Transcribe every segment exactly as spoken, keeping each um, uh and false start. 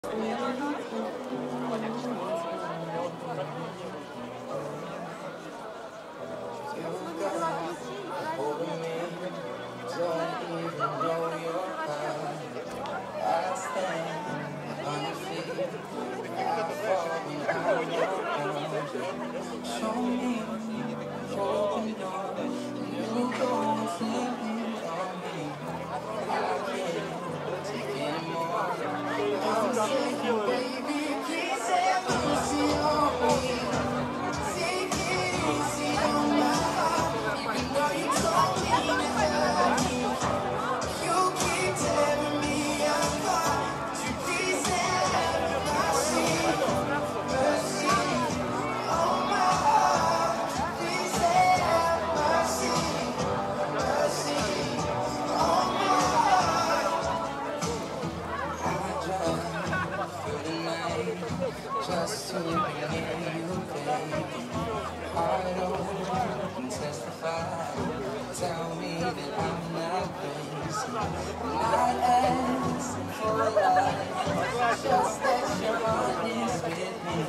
Just to hear you, baby. I don't can testify. Tell me that I'm not crazy. Not asking for life, just that you're honest with me.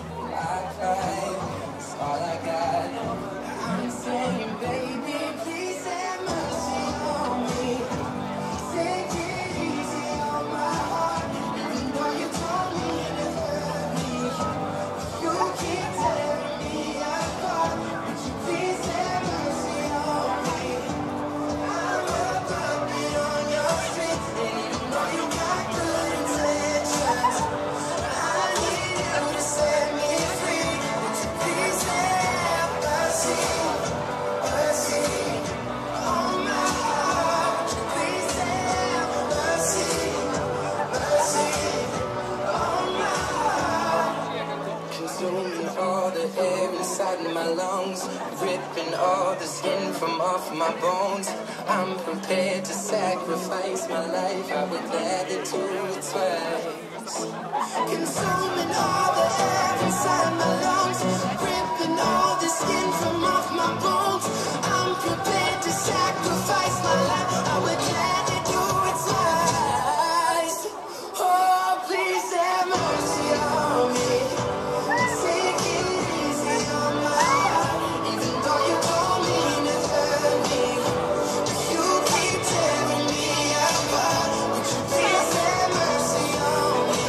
I cry, it's all I got. I'm saying, baby, please have mercy on me. Take it easy on my heart, even though you told me to hurt me. You keep tearing me apart. Would you please have mercy on me? I'm a puppet on your strings, and you know you got good intentions. I need you to set me free. Would you please have mercy, mercy on my heart? Would you please have mercy, mercy on my heart? Consuming all the air inside my lungs, ripping all the skin from off my bones. I'm prepared to sacrifice my life. I would gladly do it twice. Consuming all the air inside my lungs, ripping all the skin from off my bones. I'm prepared to sacrifice my life. I would gladly do it twice. Oh, please have mercy on me. Take it easy on my heart, even though you don't mean to hurt me. You keep tearing me apart. Would you please have mercy on me?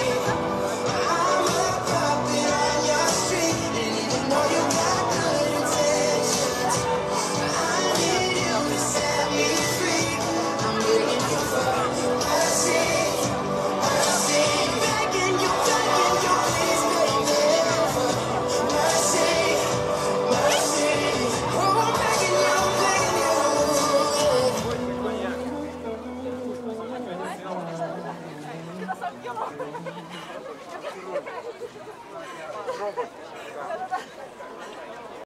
I'm a puppet on your string, and even though you got good intentions, I need you to set me free. I'm begging you for mercy, mercy. Begging you, begging you, please, baby, for mercy, mercy. Oh, I'm begging you, begging you.